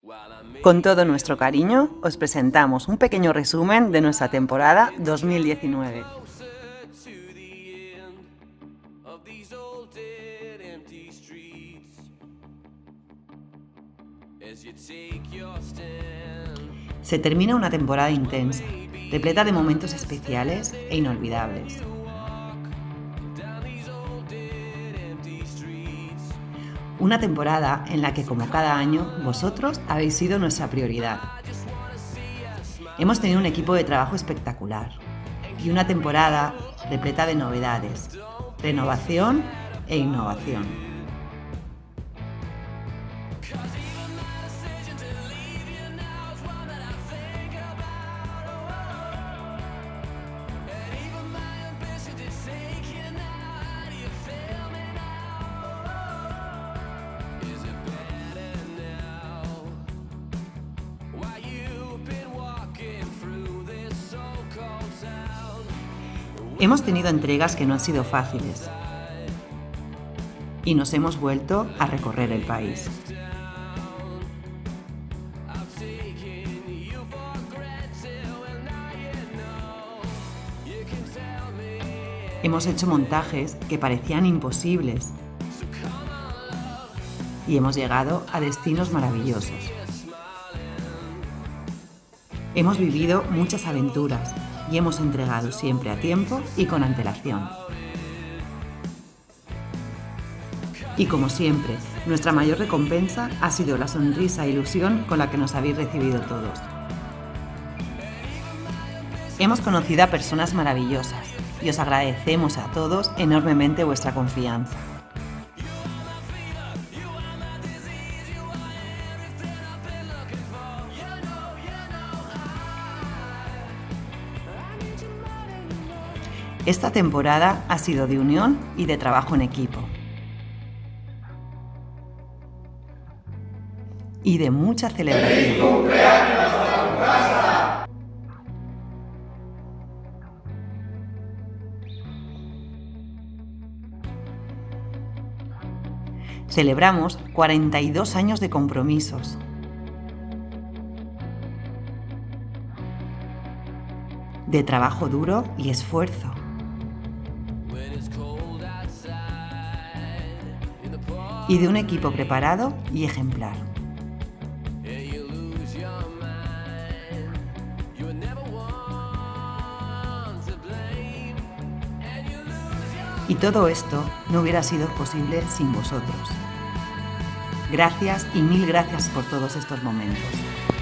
Con todo nuestro cariño, os presentamos un pequeño resumen de nuestra temporada 2019. Se termina una temporada intensa, repleta de momentos especiales e inolvidables. Una temporada en la que, como cada año, vosotros habéis sido nuestra prioridad. Hemos tenido un equipo de trabajo espectacular y una temporada repleta de novedades, renovación e innovación. Hemos tenido entregas que no han sido fáciles y nos hemos vuelto a recorrer el país. Hemos hecho montajes que parecían imposibles y hemos llegado a destinos maravillosos. Hemos vivido muchas aventuras y hemos entregado siempre a tiempo y con antelación. Y como siempre, nuestra mayor recompensa ha sido la sonrisa e ilusión con la que nos habéis recibido todos. Hemos conocido a personas maravillosas y os agradecemos a todos enormemente vuestra confianza. Esta temporada ha sido de unión y de trabajo en equipo. Y de mucha celebración. ¡Feliz cumpleaños a tu casa! Celebramos 42 años de compromisos. De trabajo duro y esfuerzo. Y de un equipo preparado y ejemplar. Y todo esto no hubiera sido posible sin vosotros. Gracias y mil gracias por todos estos momentos.